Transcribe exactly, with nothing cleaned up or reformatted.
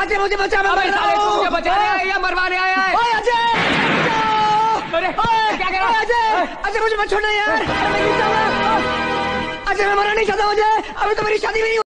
अजय मुझे बचा, मैं मर रहा हूँ। मुझे बचाने आया या मरवाने आया है? ओए अजय, अरे क्या कह रहा है? अजय, अजय मुझे मत छोड़ना यार, मैं गिर जाऊंगा। अजय मैं मरना नहीं चाहता, मुझे अभी तो मेरी शादी भी नहीं